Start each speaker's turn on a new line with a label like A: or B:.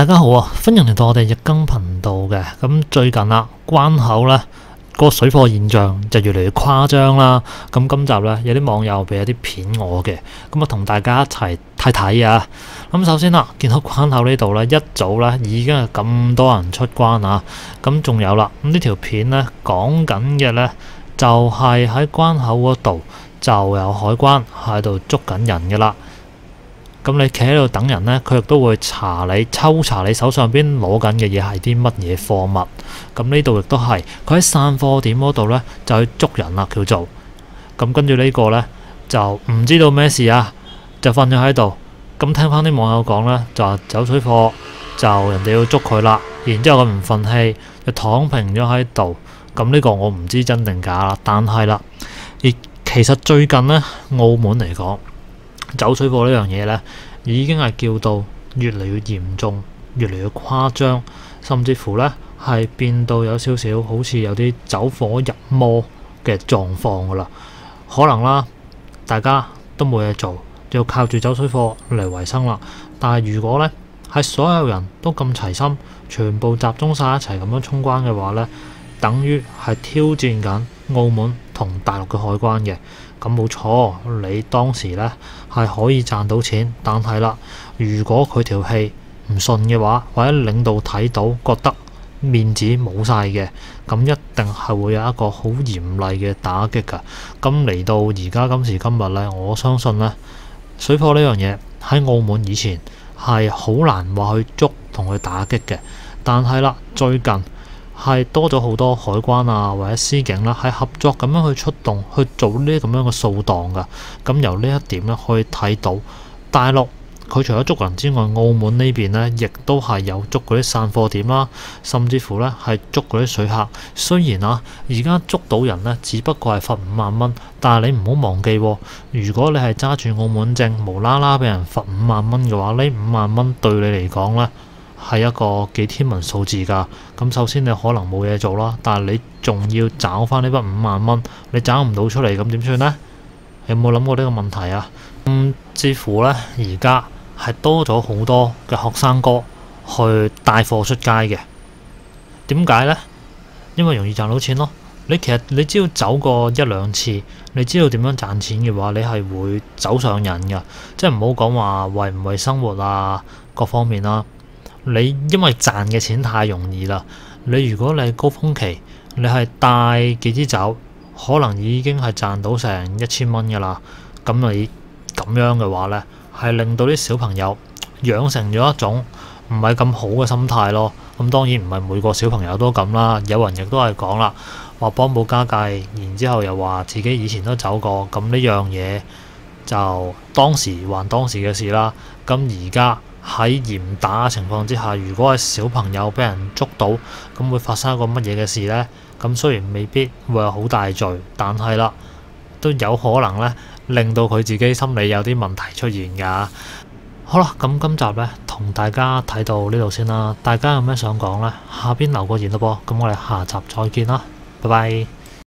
A: 大家好啊，歡迎嚟到我哋日更頻道嘅。咁最近啦，關口呢個水貨現象就越嚟越誇張啦。咁今集呢，有啲網友俾一啲片我嘅，咁啊同大家一齊睇睇啊。咁首先啦，見到關口呢度呢，一早呢已經係咁多人出關啊。咁仲有啦，咁呢條片呢講緊嘅呢，就係喺關口嗰度就有海關喺度捉緊人嘅啦。咁你企喺度等人呢，佢亦都會抽查你手上邊攞緊嘅嘢係啲乜嘢貨物。咁呢度亦都係佢喺散貨點嗰度呢，就去捉人啦，叫做。咁跟住呢個呢，就唔知道咩事啊，就瞓咗喺度。咁聽翻啲網友講呢，就話走水貨就人哋要捉佢啦，然之後佢唔忿氣，就躺平咗喺度。咁呢個我唔知真定假啦，但係啦，而其實最近呢，澳門嚟講，走水貨呢樣嘢呢，已經係叫到越嚟越嚴重，越嚟越誇張，甚至乎呢係變到有少少好似有啲走火入魔嘅狀況噶啦。可能啦，大家都冇嘢做，要靠住走水貨嚟維生啦。但係如果呢係所有人都咁齊心，全部集中晒一齊咁樣衝關嘅話呢，等於係挑戰緊澳門同大陸嘅海關嘅。咁冇錯，你當時呢係可以賺到錢，但係啦，如果佢條氣唔順嘅話，或者領導睇到覺得面子冇晒嘅，咁一定係會有一個好嚴厲嘅打擊㗎。咁嚟到而家今時今日呢，我相信呢水貨呢樣嘢喺澳門以前係好難話去捉同去打擊嘅，但係啦，最近係多咗好多海關啊或者司警啦，係合作咁樣去出動去做呢啲咁樣嘅掃蕩噶。咁由呢一點咧可以睇到，大陸佢除咗捉人之外，澳門呢邊呢亦都係有捉嗰啲散貨點啦，甚至乎呢係捉嗰啲水客。雖然啊，而家捉到人呢只不過係罰5萬蚊，但係你唔好忘記喎，如果你係揸住澳門證無啦啦俾人罰5萬蚊嘅話，呢5萬蚊對你嚟講呢係一個幾天文數字㗎。咁首先你可能冇嘢做啦，但係你仲要找翻呢筆5萬蚊，你找唔到出嚟，咁點算呢？有冇諗過呢個問題啊？似乎呢，而家係多咗好多嘅學生哥去帶貨出街嘅。點解呢？因為容易賺到錢咯。其實你只要走過一兩次，你知道點樣賺錢嘅話，你係會走上癮㗎。即係唔好講話為唔為生活啊各方面啦。你因為賺嘅錢太容易啦，你如果你係高峰期，你係帶幾支酒，可能已經係賺到成1000蚊㗎啦。咁你咁樣嘅話呢，係令到啲小朋友養成咗一種唔係咁好嘅心態咯。咁當然唔係每個小朋友都咁啦，有人亦都係講啦，話幫補家計，然之後又話自己以前都走過，咁呢樣嘢就當時還當時嘅事啦。咁而家喺嚴打情況之下，如果係小朋友俾人捉到，咁會發生一個乜嘢嘅事呢？咁雖然未必會有好大罪，但係啦，都有可能呢令到佢自己心理有啲問題出現㗎。好啦，咁今集呢同大家睇到呢度先啦。大家有咩想講呢？下邊留個言咯噃。咁我哋下集再見啦，拜拜。